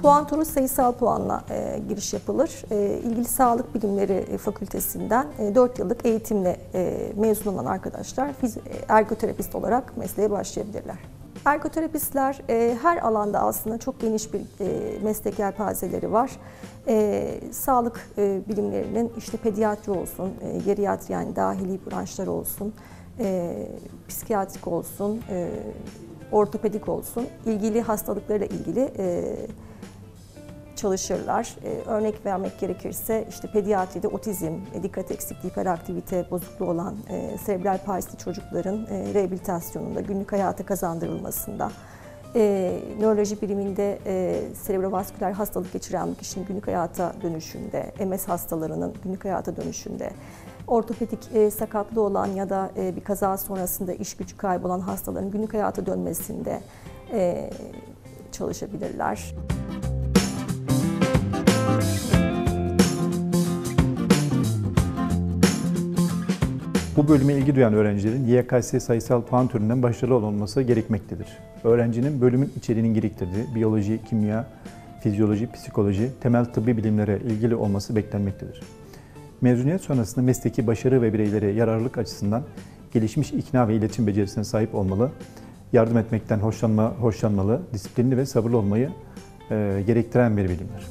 Puan turu sayısal puanla giriş yapılır. İlgili Sağlık Bilimleri Fakültesinden 4 yıllık eğitimle mezun olan arkadaşlar ergoterapist olarak mesleğe başlayabilirler. Ergoterapistler her alanda aslında çok geniş bir meslek yelpazeleri var. Sağlık bilimlerinin işte pediatri olsun, geriatri yani dahili branşlar olsun, psikiyatrik olsun, ortopedik olsun, ilgili hastalıklarla ilgili çalışırlar. Örnek vermek gerekirse işte pediatride otizm, dikkat eksikliği, hiperaktivite bozukluğu olan serebral palsili çocukların rehabilitasyonunda, günlük hayata kazandırılmasında, nöroloji biriminde serebrovasküler hastalık geçiren bir kişinin günlük hayata dönüşünde, MS hastalarının günlük hayata dönüşünde, ortopedik sakatlığı olan ya da bir kaza sonrasında iş gücü kaybolan hastaların günlük hayata dönmesinde çalışabilirler. Bu bölüme ilgi duyan öğrencilerin YKS sayısal puan türünden başarılı olması gerekmektedir. Öğrencinin bölümün içeriğinin gerektirdiği biyoloji, kimya, fizyoloji, psikoloji, temel tıbbi bilimlere ilgili olması beklenmektedir. Mezuniyet sonrasında mesleki başarı ve bireylere yararlılık açısından gelişmiş ikna ve iletişim becerisine sahip olmalı, yardım etmekten hoşlanmalı, disiplinli ve sabırlı olmayı gerektiren bir bilimdir.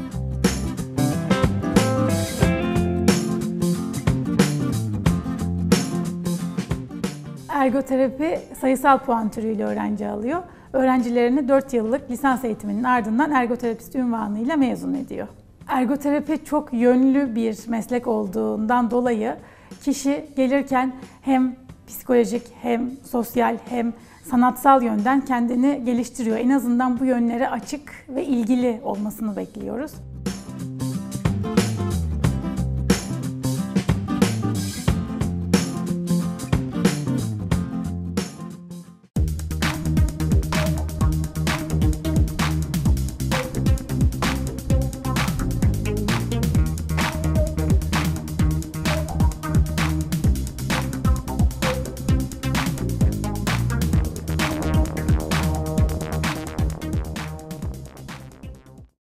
Ergoterapi sayısal puan türüyle öğrenci alıyor. Öğrencilerini 4 yıllık lisans eğitiminin ardından ergoterapist unvanıyla mezun ediyor. Ergoterapi çok yönlü bir meslek olduğundan dolayı kişi gelirken hem psikolojik hem sosyal hem sanatsal yönden kendini geliştiriyor. En azından bu yönlere açık ve ilgili olmasını bekliyoruz.